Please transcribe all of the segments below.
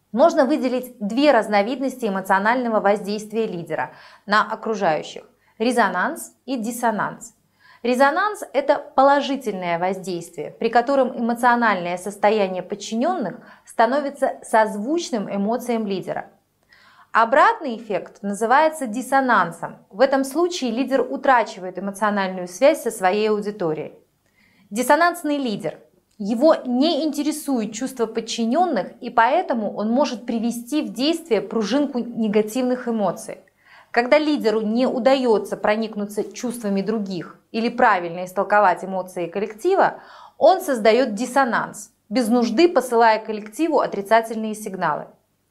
Можно выделить две разновидности эмоционального воздействия лидера на окружающих – резонанс и диссонанс. Резонанс – это положительное воздействие, при котором эмоциональное состояние подчиненных становится созвучным эмоциям лидера. Обратный эффект называется диссонансом. В этом случае лидер утрачивает эмоциональную связь со своей аудиторией. Диссонансный лидер. Его не интересует чувство подчиненных, и поэтому он может привести в действие пружинку негативных эмоций. Когда лидеру не удается проникнуться чувствами других или правильно истолковать эмоции коллектива, он создает диссонанс, без нужды посылая коллективу отрицательные сигналы.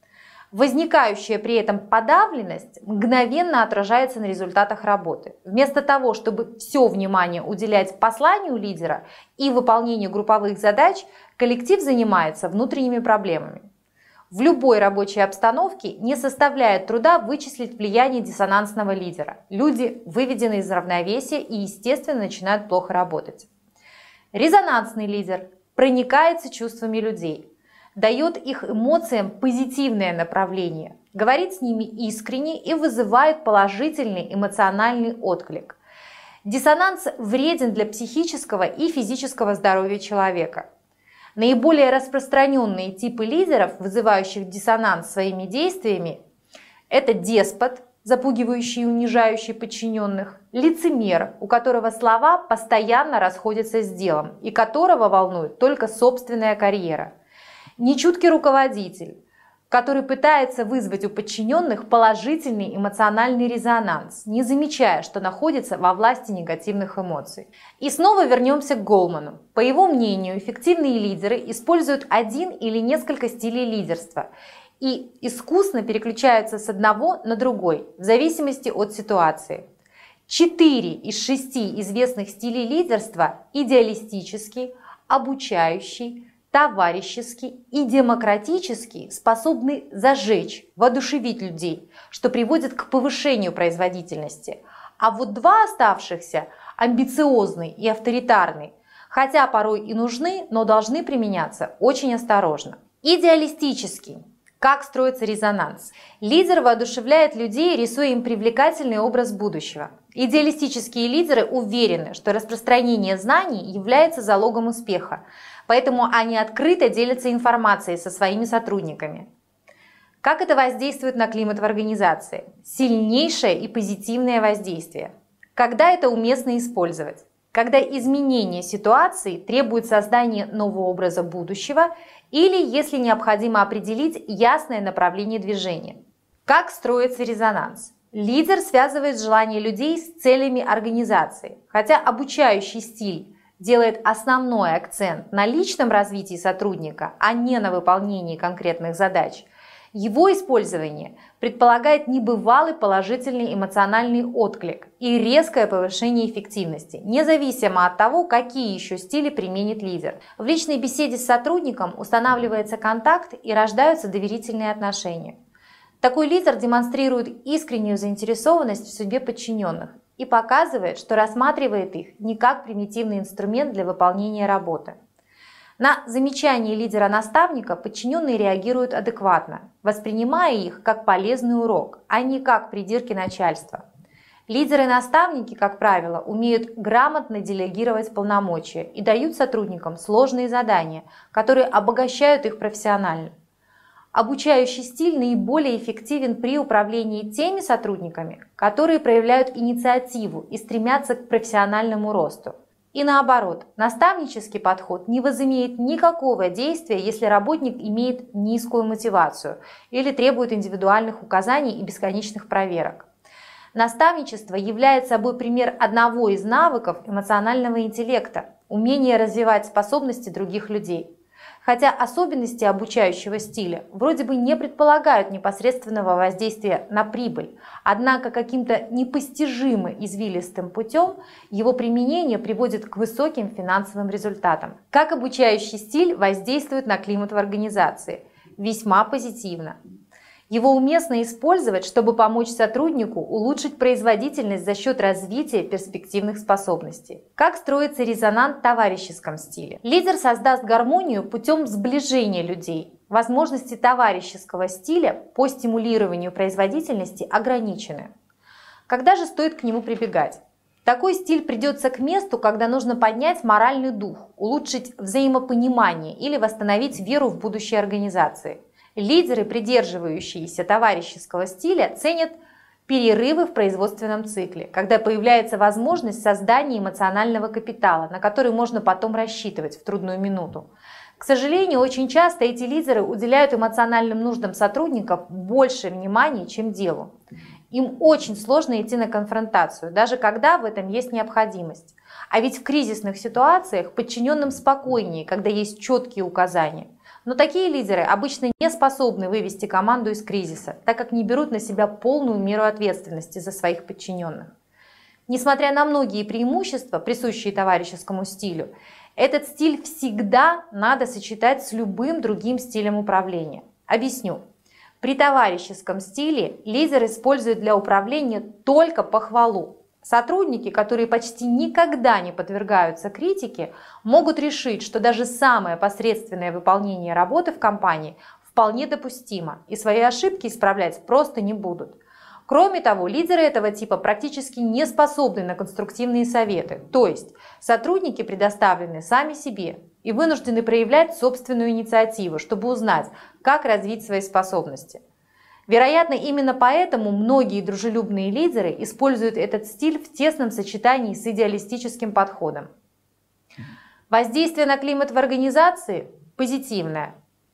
Возникающая при этом подавленность мгновенно отражается на результатах работы. Вместо того, чтобы все внимание уделять посланию лидера и выполнению групповых задач, коллектив занимается внутренними проблемами. В любой рабочей обстановке не составляет труда вычислить влияние диссонансного лидера. Люди выведены из равновесия и, естественно, начинают плохо работать. Резонансный лидер проникается чувствами людей, дает их эмоциям позитивное направление, говорит с ними искренне и вызывает положительный эмоциональный отклик. Диссонанс вреден для психического и физического здоровья человека. Наиболее распространенные типы лидеров, вызывающих диссонанс своими действиями, это деспот, запугивающий и унижающий подчиненных, лицемер, у которого слова постоянно расходятся с делом и которого волнует только собственная карьера, нечуткий руководитель, который пытается вызвать у подчиненных положительный эмоциональный резонанс, не замечая, что находится во власти негативных эмоций. И снова вернемся к Голману. По его мнению, эффективные лидеры используют один или несколько стилей лидерства и искусно переключаются с одного на другой, в зависимости от ситуации. 4 из 6 известных стилей лидерства – идеалистический, обучающий, товарищеский и демократический способны зажечь, воодушевить людей, что приводит к повышению производительности. А вот 2 оставшихся, амбициозный и авторитарный, хотя порой и нужны, но должны применяться очень осторожно. Идеалистический. Как строится резонанс? Лидер воодушевляет людей, рисуя им привлекательный образ будущего. Идеалистические лидеры уверены, что распространение знаний является залогом успеха, поэтому они открыто делятся информацией со своими сотрудниками. Как это воздействует на климат в организации? Сильнейшее и позитивное воздействие. Когда это уместно использовать? Когда изменение ситуации требует создания нового образа будущего или если необходимо определить ясное направление движения. Как строится резонанс? Лидер связывает желания людей с целями организации, хотя обучающий стиль делает основной акцент на личном развитии сотрудника, а не на выполнении конкретных задач. Его использование предполагает небывалый положительный эмоциональный отклик и резкое повышение эффективности, независимо от того, какие еще стили применит лидер. В личной беседе с сотрудником устанавливается контакт и рождаются доверительные отношения. Такой лидер демонстрирует искреннюю заинтересованность в судьбе подчиненных и показывает, что рассматривает их не как примитивный инструмент для выполнения работы. На замечания лидера-наставника подчиненные реагируют адекватно, воспринимая их как полезный урок, а не как придирки начальства. Лидеры-наставники, как правило, умеют грамотно делегировать полномочия и дают сотрудникам сложные задания, которые обогащают их профессионально. Обучающий стиль наиболее эффективен при управлении теми сотрудниками, которые проявляют инициативу и стремятся к профессиональному росту. И наоборот, наставнический подход не возымеет никакого действия, если работник имеет низкую мотивацию или требует индивидуальных указаний и бесконечных проверок. Наставничество является собой пример одного из навыков эмоционального интеллекта – умение развивать способности других людей. Хотя особенности обучающего стиля вроде бы не предполагают непосредственного воздействия на прибыль, однако каким-то непостижимо извилистым путем его применение приводит к высоким финансовым результатам. Как обучающий стиль воздействует на климат в организации? Весьма позитивно. Его уместно использовать, чтобы помочь сотруднику улучшить производительность за счет развития перспективных способностей. Как строится резонанс в товарищеском стиле? Лидер создаст гармонию путем сближения людей, возможности товарищеского стиля по стимулированию производительности ограничены. Когда же стоит к нему прибегать? Такой стиль придется к месту, когда нужно поднять моральный дух, улучшить взаимопонимание или восстановить веру в будущее организации. Лидеры, придерживающиеся товарищеского стиля, ценят перерывы в производственном цикле, когда появляется возможность создания эмоционального капитала, на который можно потом рассчитывать в трудную минуту. К сожалению, очень часто эти лидеры уделяют эмоциональным нуждам сотрудников больше внимания, чем делу. Им очень сложно идти на конфронтацию, даже когда в этом есть необходимость. А ведь в кризисных ситуациях подчиненным спокойнее, когда есть четкие указания. Но такие лидеры обычно не способны вывести команду из кризиса, так как не берут на себя полную меру ответственности за своих подчиненных. Несмотря на многие преимущества, присущие товарищескому стилю, этот стиль всегда надо сочетать с любым другим стилем управления. Объясню. При товарищеском стиле лидер использует для управления только похвалу. Сотрудники, которые почти никогда не подвергаются критике, могут решить, что даже самое посредственное выполнение работы в компании вполне допустимо, и свои ошибки исправлять просто не будут. Кроме того, лидеры этого типа практически не способны на конструктивные советы, то есть сотрудники предоставлены сами себе и вынуждены проявлять собственную инициативу, чтобы узнать, как развить свои способности. Вероятно, именно поэтому многие дружелюбные лидеры используют этот стиль в тесном сочетании с идеалистическим подходом. Воздействие на климат в организации позитивное.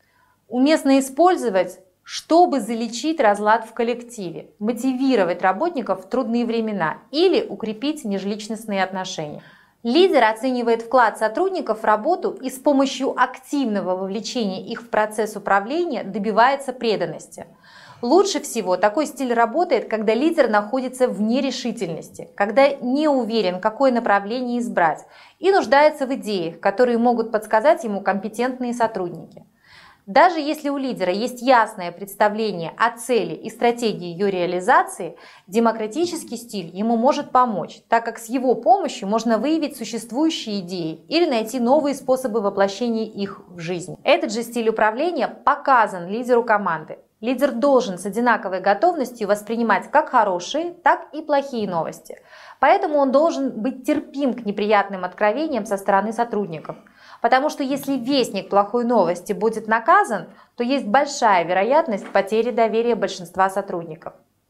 Уместно использовать, чтобы залечить разлад в коллективе, мотивировать работников в трудные времена или укрепить межличностные отношения. Лидер оценивает вклад сотрудников в работу и с помощью активного вовлечения их в процесс управления добивается преданности. Лучше всего такой стиль работает, когда лидер находится в нерешительности, когда не уверен, какое направление избрать, и нуждается в идеях, которые могут подсказать ему компетентные сотрудники. Даже если у лидера есть ясное представление о цели и стратегии ее реализации, демократический стиль ему может помочь, так как с его помощью можно выявить существующие идеи или найти новые способы воплощения их в жизнь. Этот же стиль управления показан лидеру команды. Лидер должен с одинаковой готовностью воспринимать как хорошие, так и плохие новости. Поэтому он должен быть терпим к неприятным откровениям со стороны сотрудников. Потому что если вестник плохой новости будет наказан, то есть большая вероятность потери доверия большинства сотрудников.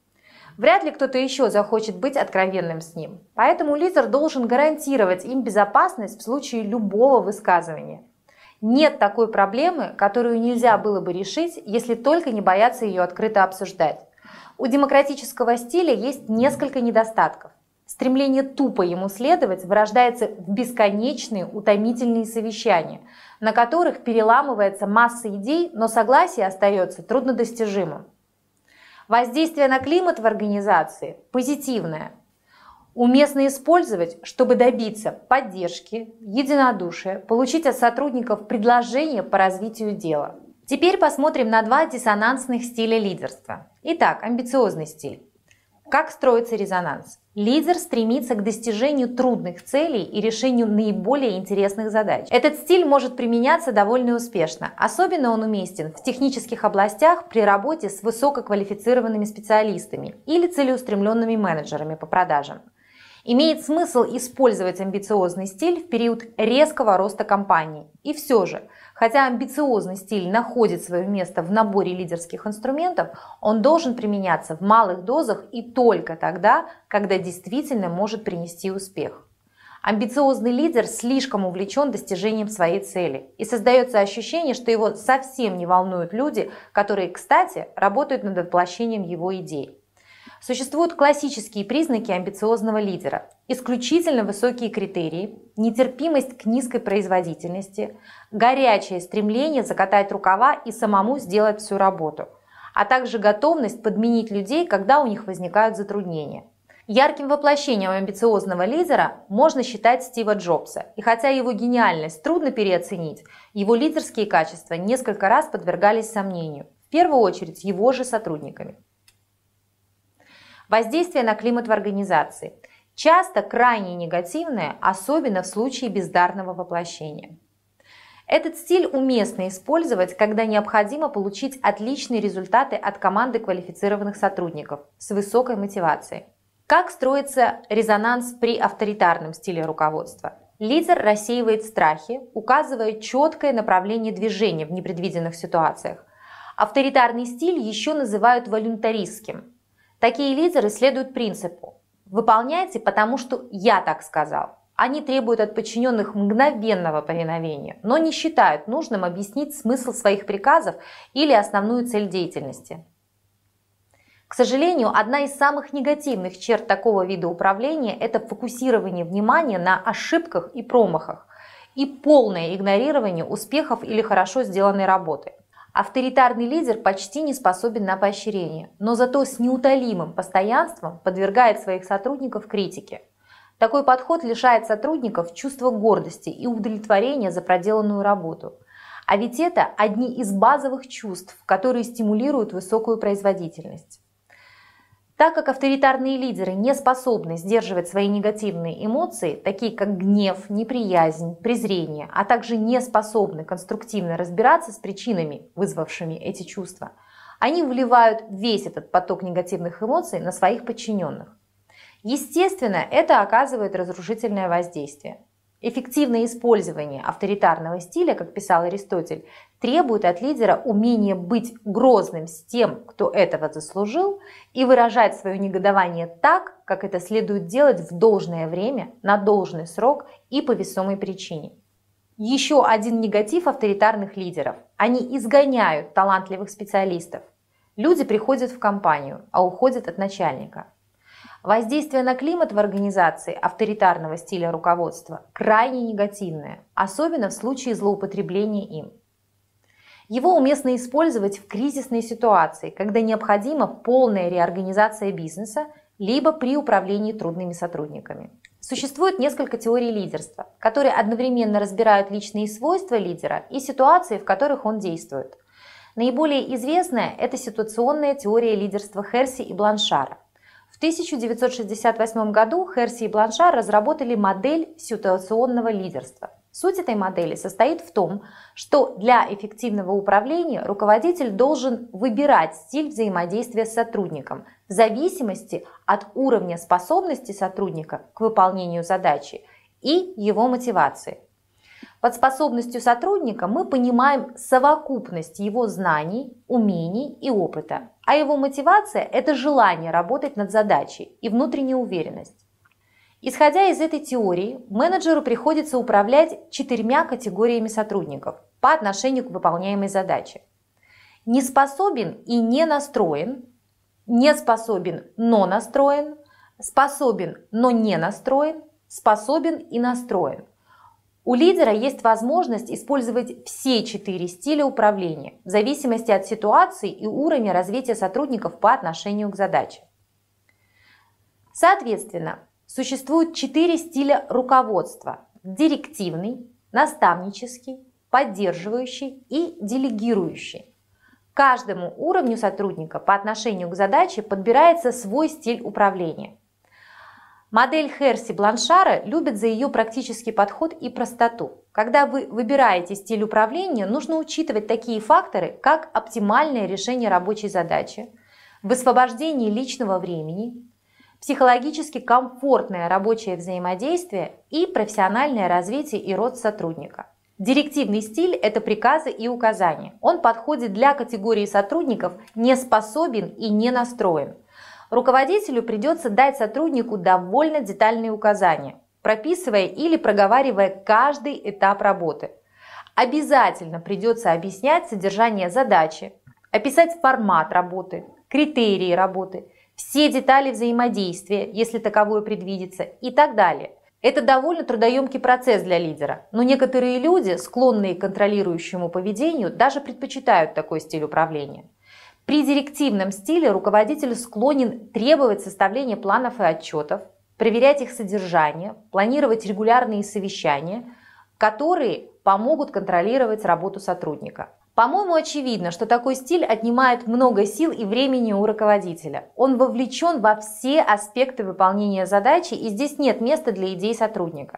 Вряд ли кто-то еще захочет быть откровенным с ним. Поэтому лидер должен гарантировать им безопасность в случае любого высказывания. Нет такой проблемы, которую нельзя было бы решить, если только не бояться ее открыто обсуждать. У демократического стиля есть несколько недостатков. Стремление тупо ему следовать вырождается в бесконечные утомительные совещания, на которых переламывается масса идей, но согласие остается труднодостижимым. Воздействие на климат в организации позитивное. Уместно использовать, чтобы добиться поддержки, единодушия, получить от сотрудников предложения по развитию дела. Теперь посмотрим на два диссонансных стиля лидерства. Итак, амбициозный стиль. Как строится резонанс? Лидер стремится к достижению трудных целей и решению наиболее интересных задач. Этот стиль может применяться довольно успешно. Особенно он уместен в технических областях при работе с высококвалифицированными специалистами или целеустремленными менеджерами по продажам. Имеет смысл использовать амбициозный стиль в период резкого роста компании. И все же, хотя амбициозный стиль находит свое место в наборе лидерских инструментов, он должен применяться в малых дозах и только тогда, когда действительно может принести успех. Амбициозный лидер слишком увлечен достижением своей цели, и создается ощущение, что его совсем не волнуют люди, которые, кстати, работают над воплощением его идей. Существуют классические признаки амбициозного лидера: исключительно высокие критерии, нетерпимость к низкой производительности, горячее стремление закатать рукава и самому сделать всю работу, а также готовность подменить людей, когда у них возникают затруднения. Ярким воплощением амбициозного лидера можно считать Стива Джобса, и хотя его гениальность трудно переоценить, его лидерские качества несколько раз подвергались сомнению, в первую очередь его же сотрудниками. Воздействие на климат в организации. Часто крайне негативное, особенно в случае бездарного воплощения. Этот стиль уместно использовать, когда необходимо получить отличные результаты от команды квалифицированных сотрудников с высокой мотивацией. Как строится резонанс при авторитарном стиле руководства? Лидер рассеивает страхи, указывая четкое направление движения в непредвиденных ситуациях. Авторитарный стиль еще называют волюнтаристским. Такие лидеры следуют принципу «выполняйте, потому что я так сказал». Они требуют от подчиненных мгновенного повиновения, но не считают нужным объяснить смысл своих приказов или основную цель деятельности. К сожалению, одна из самых негативных черт такого вида управления – это фокусирование внимания на ошибках и промахах и полное игнорирование успехов или хорошо сделанной работы. Авторитарный лидер почти не способен на поощрение, но зато с неутолимым постоянством подвергает своих сотрудников критике. Такой подход лишает сотрудников чувства гордости и удовлетворения за проделанную работу. А ведь это одни из базовых чувств, которые стимулируют высокую производительность. Так как авторитарные лидеры не способны сдерживать свои негативные эмоции, такие как гнев, неприязнь, презрение, а также не способны конструктивно разбираться с причинами, вызвавшими эти чувства, они вливают весь этот поток негативных эмоций на своих подчиненных. Естественно, это оказывает разрушительное воздействие. Эффективное использование авторитарного стиля, как писал Аристотель, требует от лидера умения быть грозным с тем, кто этого заслужил, и выражать свое негодование так, как это следует делать в должное время, на должный срок и по весомой причине. Еще один негатив авторитарных лидеров – они изгоняют талантливых специалистов. Люди приходят в компанию, а уходят от начальника. Воздействие на климат в организации авторитарного стиля руководства крайне негативное, особенно в случае злоупотребления им. Его уместно использовать в кризисной ситуации, когда необходима полная реорганизация бизнеса, либо при управлении трудными сотрудниками. Существует несколько теорий лидерства, которые одновременно разбирают личные свойства лидера и ситуации, в которых он действует. Наиболее известная – это ситуационная теория лидерства Херси и Бланшара. В 1968 году Херси и Бланшар разработали модель ситуационного лидерства. Суть этой модели состоит в том, что для эффективного управления руководитель должен выбирать стиль взаимодействия с сотрудником в зависимости от уровня способности сотрудника к выполнению задачи и его мотивации. Под способностью сотрудника мы понимаем совокупность его знаний, умений и опыта, а его мотивация – это желание работать над задачей и внутренняя уверенность. Исходя из этой теории, менеджеру приходится управлять 4 категориями сотрудников по отношению к выполняемой задаче. Не способен и не настроен, не способен, но настроен, способен, но не настроен, способен и настроен. У лидера есть возможность использовать все 4 стиля управления в зависимости от ситуации и уровня развития сотрудников по отношению к задаче. Соответственно, существует 4 стиля руководства – директивный, наставнический, поддерживающий и делегирующий. Каждому уровню сотрудника по отношению к задаче подбирается свой стиль управления. Модель Херси-Бланшара любит за ее практический подход и простоту. Когда вы выбираете стиль управления, нужно учитывать такие факторы, как оптимальное решение рабочей задачи, высвобождение личного времени, психологически комфортное рабочее взаимодействие и профессиональное развитие и рост сотрудника. Директивный стиль – это приказы и указания. Он подходит для категории сотрудников «не способен» и «не настроен». Руководителю придется дать сотруднику довольно детальные указания, прописывая или проговаривая каждый этап работы. Обязательно придется объяснять содержание задачи, описать формат работы, критерии работы, все детали взаимодействия, если таковое предвидится, и так далее. Это довольно трудоемкий процесс для лидера, но некоторые люди, склонные к контролирующему поведению, даже предпочитают такой стиль управления. При директивном стиле руководитель склонен требовать составления планов и отчетов, проверять их содержание, планировать регулярные совещания, которые помогут контролировать работу сотрудника. По-моему, очевидно, что такой стиль отнимает много сил и времени у руководителя. Он вовлечен во все аспекты выполнения задачи, и здесь нет места для идей сотрудника.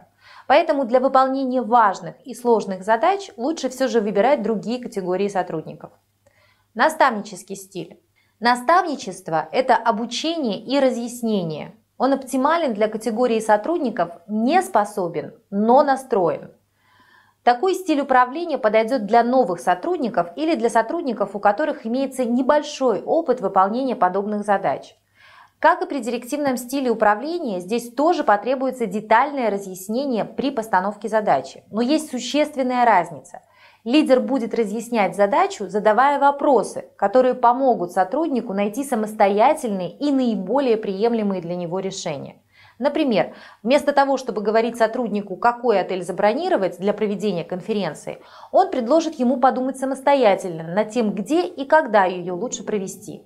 Поэтому для выполнения важных и сложных задач лучше все же выбирать другие категории сотрудников. Наставнический стиль. Наставничество – это обучение и разъяснение. Он оптимален для категории сотрудников «не способен, но настроен». Такой стиль управления подойдет для новых сотрудников или для сотрудников, у которых имеется небольшой опыт выполнения подобных задач. Как и при директивном стиле управления, здесь тоже потребуется детальное разъяснение при постановке задачи. Но есть существенная разница. Лидер будет разъяснять задачу, задавая вопросы, которые помогут сотруднику найти самостоятельные и наиболее приемлемые для него решения. Например, вместо того, чтобы говорить сотруднику, какой отель забронировать для проведения конференции, он предложит ему подумать самостоятельно над тем, где и когда ее лучше провести.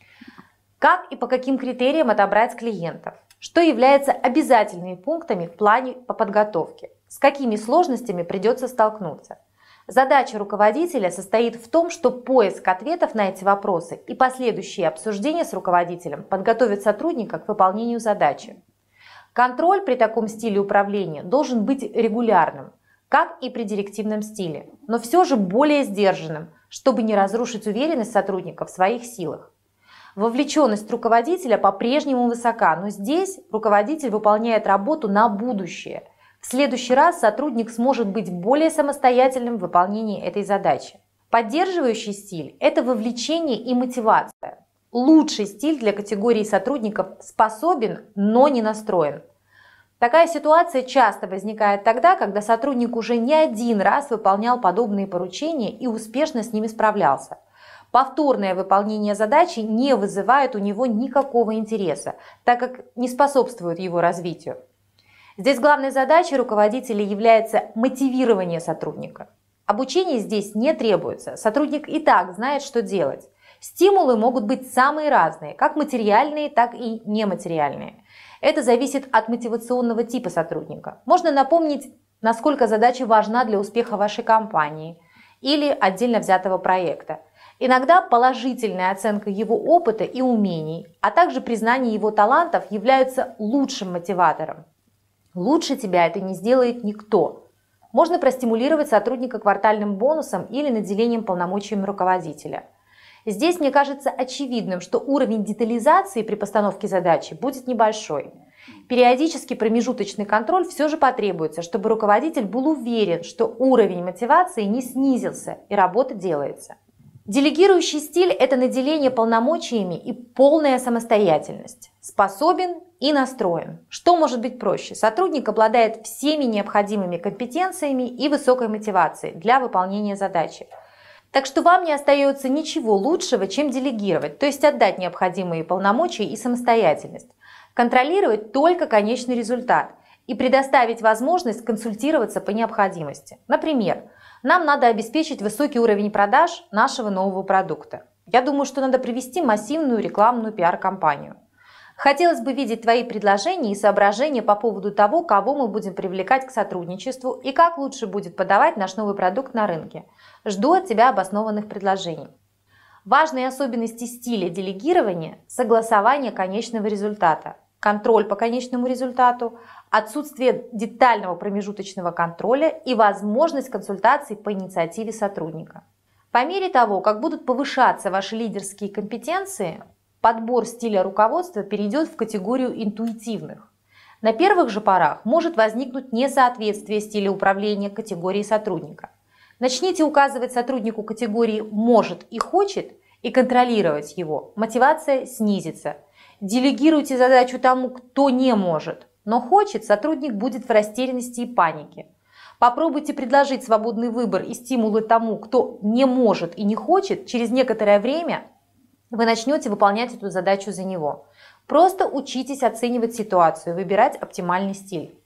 Как и по каким критериям отобрать клиентов? Что является обязательными пунктами в плане по подготовке? С какими сложностями придется столкнуться? Задача руководителя состоит в том, что поиск ответов на эти вопросы и последующие обсуждения с руководителем подготовят сотрудника к выполнению задачи. Контроль при таком стиле управления должен быть регулярным, как и при директивном стиле, но все же более сдержанным, чтобы не разрушить уверенность сотрудника в своих силах. Вовлеченность руководителя по-прежнему высока, но здесь руководитель выполняет работу на будущее. В следующий раз сотрудник сможет быть более самостоятельным в выполнении этой задачи. Поддерживающий стиль – это вовлечение и мотивация. Лучший стиль для категории сотрудников способен, но не настроен. Такая ситуация часто возникает тогда, когда сотрудник уже не один раз выполнял подобные поручения и успешно с ними справлялся. Повторное выполнение задачи не вызывает у него никакого интереса, так как не способствует его развитию. Здесь главной задачей руководителя является мотивирование сотрудника. Обучение здесь не требуется, сотрудник и так знает, что делать. Стимулы могут быть самые разные, как материальные, так и нематериальные. Это зависит от мотивационного типа сотрудника. Можно напомнить, насколько задача важна для успеха вашей компании или отдельно взятого проекта. Иногда положительная оценка его опыта и умений, а также признание его талантов являются лучшим мотиватором. Лучше тебя это не сделает никто. Можно простимулировать сотрудника квартальным бонусом или наделением полномочиями руководителя. Здесь мне кажется очевидным, что уровень детализации при постановке задачи будет небольшой. Периодически промежуточный контроль все же потребуется, чтобы руководитель был уверен, что уровень мотивации не снизился и работа делается. Делегирующий стиль – это наделение полномочиями и полная самостоятельность. Способен и настроен. Что может быть проще? Сотрудник обладает всеми необходимыми компетенциями и высокой мотивацией для выполнения задачи. Так что вам не остается ничего лучшего, чем делегировать, то есть отдать необходимые полномочия и самостоятельность, контролировать только конечный результат и предоставить возможность консультироваться по необходимости. Например, нам надо обеспечить высокий уровень продаж нашего нового продукта. Я думаю, что надо провести массивную рекламную пиар-кампанию. Хотелось бы видеть твои предложения и соображения по поводу того, кого мы будем привлекать к сотрудничеству и как лучше будет подавать наш новый продукт на рынке. Жду от тебя обоснованных предложений. Важные особенности стиля делегирования – согласование конечного результата, контроль по конечному результату, отсутствие детального промежуточного контроля и возможность консультаций по инициативе сотрудника. По мере того, как будут повышаться ваши лидерские компетенции, подбор стиля руководства перейдет в категорию интуитивных. На первых же порах может возникнуть несоответствие стиля управления категории сотрудника. Начните указывать сотруднику категории «может» и «хочет» и контролировать его, мотивация снизится. Делегируйте задачу тому, кто не может, но хочет, сотрудник будет в растерянности и панике. Попробуйте предложить свободный выбор и стимулы тому, кто не может и не хочет, через некоторое время вы начнете выполнять эту задачу за него. Просто учитесь оценивать ситуацию, выбирать оптимальный стиль.